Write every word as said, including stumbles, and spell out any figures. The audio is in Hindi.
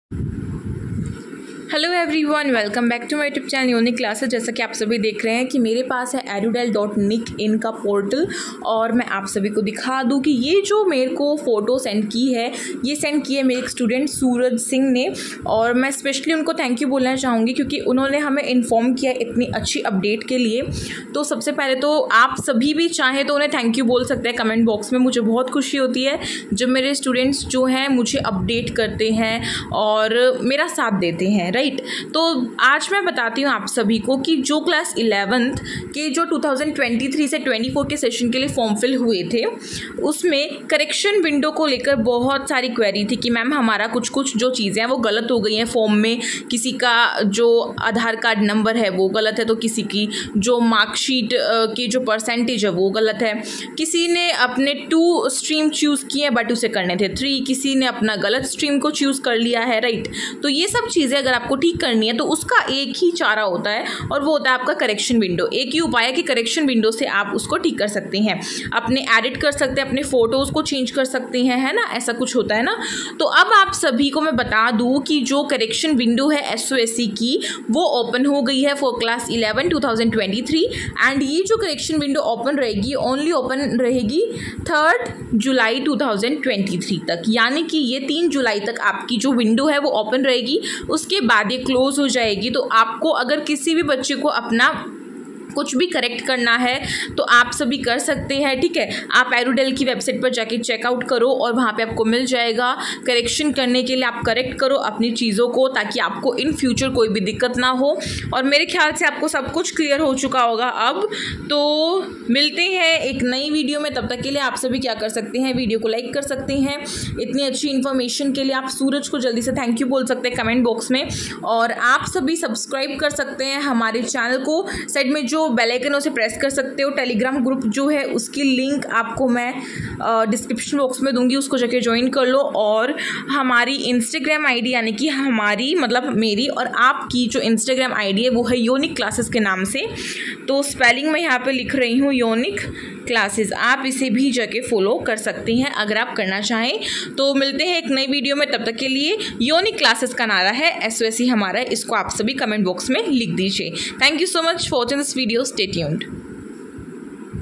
Hello everyone, welcome back to my YouTube channel unique classes. जैसा कि आप सभी देख रहे हैं कि मेरे पास है एडुडेल डॉट निक इन का पोर्टल, और मैं आप सभी को दिखा दूं कि ये जो मेरे को फ़ोटो सेंड की है, ये सेंड की है मेरे एक स्टूडेंट सूरज सिंह ने। और मैं स्पेशली उनको थैंक यू बोलना चाहूँगी क्योंकि उन्होंने हमें इन्फॉर्म किया इतनी अच्छी अपडेट के लिए। तो सबसे पहले तो आप सभी भी चाहें तो उन्हें थैंक यू बोल सकते हैं कमेंट बॉक्स में। मुझे बहुत खुशी होती है जब मेरे स्टूडेंट्स जो हैं मुझे अपडेट करते हैं और मेरा साथ देते हैं, राइट। तो आज मैं बताती हूँ आप सभी को कि जो क्लास इलेवेंथ के जो टू थाउजेंड ट्वेंटी थ्री से ट्वेंटी फोर के सेशन के लिए फॉर्म फिल हुए थे, उसमें करेक्शन विंडो को लेकर बहुत सारी क्वेरी थी कि मैम हमारा कुछ कुछ जो चीज़ें हैं वो गलत हो गई हैं फॉर्म में। किसी का जो आधार कार्ड नंबर है वो गलत है, तो किसी की जो मार्कशीट की जो परसेंटेज है वो गलत है। किसी ने अपने टू स्ट्रीम चूज़ किए हैं बट उसे करने थे थ्री, किसी ने अपना गलत स्ट्रीम को चूज़ कर लिया है, राइट। तो ये सब चीज़ें अगर आपको ठीक करनी है तो उसका एक ही चारा होता है और वो होता है आपका करेक्शन विंडो। एक ही उपाय है कि करेक्शन विंडो से आप उसको ठीक कर सकते हैं, अपने एडिट कर सकते हैं, अपने फोटोज़ को चेंज कर सकते हैं, है ना, ऐसा कुछ होता है ना। तो अब आप सभी को मैं बता दूं कि जो करेक्शन विंडो है एस ओ एस सी की वो ओपन हो गई है for class eleven two thousand twenty three. And ये जो करेक्शन विंडो ओपन रहेगी ओनली ओपन रहेगी थर्ड जुलाई टू थाउजेंड ट्वेंटी थ्री तक, यानी कि ये तीन जुलाई तक आपकी जो विंडो है वो ओपन रहेगी। उसके बाद ये क्लोज हो जाएगी। तो आपको अगर किसी भी बच्चे को अपना कुछ भी करेक्ट करना है तो आप सभी कर सकते हैं, ठीक है। आप एडुडेल की वेबसाइट पर जाके चेकआउट करो और वहाँ पे आपको मिल जाएगा करेक्शन करने के लिए। आप करेक्ट करो अपनी चीज़ों को ताकि आपको इन फ्यूचर कोई भी दिक्कत ना हो। और मेरे ख्याल से आपको सब कुछ क्लियर हो चुका होगा अब। तो मिलते हैं एक नई वीडियो में, तब तक के लिए आप सभी क्या कर सकते हैं, वीडियो को लाइक कर सकते हैं। इतनी अच्छी इन्फॉर्मेशन के लिए आप सूरज को जल्दी से थैंक यू बोल सकते हैं कमेंट बॉक्स में। और आप सभी सब्सक्राइब कर सकते हैं हमारे चैनल को, साइड में जो बेल आइकन उसे प्रेस कर सकते हो। टेलीग्राम ग्रुप जो है उसकी लिंक आपको मैं डिस्क्रिप्शन बॉक्स में दूंगी, उसको जाके ज्वाइन कर लो। और हमारी इंस्टाग्राम आईडी, यानी कि हमारी मतलब मेरी और आपकी जो इंस्टाग्राम आईडी है वो है यूनिक क्लासेस के नाम से। तो स्पेलिंग मैं यहाँ पे लिख रही हूँ यूनिक क्लासेस, आप इसे भी जाके फॉलो कर सकते हैं अगर आप करना चाहें। तो मिलते हैं एक नई वीडियो में, तब तक के लिए यूनिक क्लासेस का नारा है एस ओ एस सी हमारा है, इसको आप सभी कमेंट बॉक्स में लिख दीजिए। Thank you so much for watching this video, stay tuned.